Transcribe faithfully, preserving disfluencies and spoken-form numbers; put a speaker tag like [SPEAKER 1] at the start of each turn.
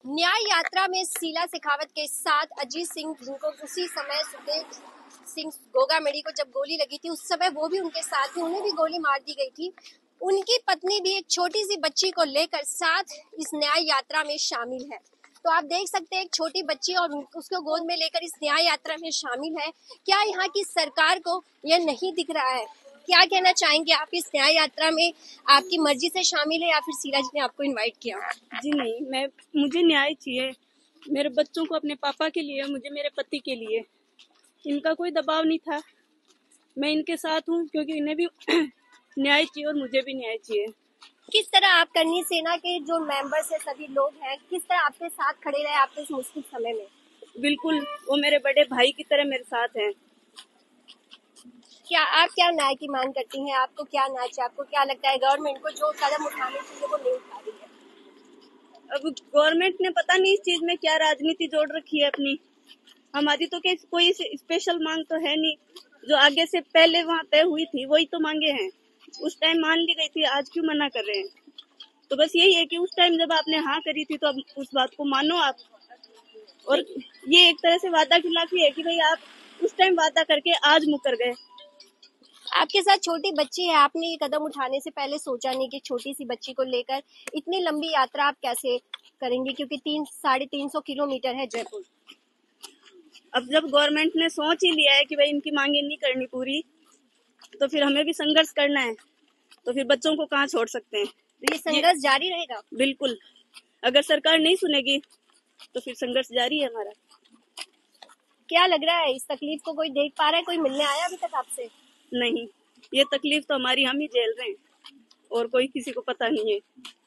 [SPEAKER 1] न्याय यात्रा में शीला शेखावत के साथ अजीत सिंह, जिनको उसी समय सुखदेव सिंह गोगामेडी को जब गोली लगी थी उस समय वो भी उनके साथ थे, उन्हें भी गोली मार दी गई थी। उनकी पत्नी भी एक छोटी सी बच्ची को लेकर साथ इस न्याय यात्रा में शामिल है। तो आप देख सकते हैं एक छोटी बच्ची और उसको गोद में लेकर इस न्याय यात्रा में शामिल है। क्या यहाँ की सरकार को यह नहीं दिख रहा है? क्या कहना चाहेंगे आप इस न्याय यात्रा में? आपकी मर्जी से शामिल है या फिर शीला जी ने आपको इनवाइट किया?
[SPEAKER 2] जी नहीं, मैं मुझे न्याय चाहिए मेरे बच्चों को, अपने पापा के लिए, मुझे मेरे पति के लिए। इनका कोई दबाव नहीं था, मैं इनके साथ हूँ क्योंकि इन्हें भी न्याय चाहिए और मुझे भी न्याय चाहिए।
[SPEAKER 1] किस तरह आप करनी सेना के जो मेंबर्स है, सभी लोग हैं, किस तरह आपके साथ खड़े रहे आपके इस मुश्किल समय में?
[SPEAKER 2] बिल्कुल, वो मेरे बड़े भाई की तरह मेरे साथ हैं।
[SPEAKER 1] क्या आप क्या न्याय की मांग करती हैं? आपको क्या न्याय चाहिए? आपको क्या लगता है गवर्नमेंट को जो कदम उठाने चाहिए वो नहीं उठा रही है?
[SPEAKER 2] अब गवर्नमेंट ने पता नहीं इस चीज में क्या राजनीति जोड़ रखी है अपनी। हमारी तो कोई स्पेशल मांग तो है नहीं, जो आगे से पहले वहाँ तय हुई थी वही तो मांगे हैं। उस टाइम मान ली गई थी, आज क्यों मना कर रहे हैं? तो बस यही है कि उस टाइम जब आपने हाँ करी थी तो अब उस बात को मानो आप। और ये एक तरह से वादा खिलाफी है कि भाई आप उस टाइम वादा करके आज मुकर गए।
[SPEAKER 1] आपके साथ छोटी बच्ची है, आपने ये कदम उठाने से पहले सोचा नहीं कि छोटी सी बच्ची को लेकर इतनी लंबी यात्रा आप कैसे करेंगे, क्योंकि तीन साढ़े तीन सौ किलोमीटर है जयपुर।
[SPEAKER 2] अब जब गवर्नमेंट ने सोच ही लिया है कि भाई इनकी मांगे नहीं करनी पूरी, तो फिर हमें भी संघर्ष करना है। तो फिर बच्चों को कहाँ छोड़ सकते हैं?
[SPEAKER 1] तो ये संघर्ष जारी रहेगा?
[SPEAKER 2] बिल्कुल, अगर सरकार नहीं सुनेगी तो फिर संघर्ष जारी है हमारा।
[SPEAKER 1] क्या लग रहा है इस तकलीफ को कोई देख पा रहा है? कोई मिलने आया अभी तक आपसे?
[SPEAKER 2] नहीं, ये तकलीफ तो हमारी हम ही झेल रहे हैं और कोई किसी को पता नहीं है।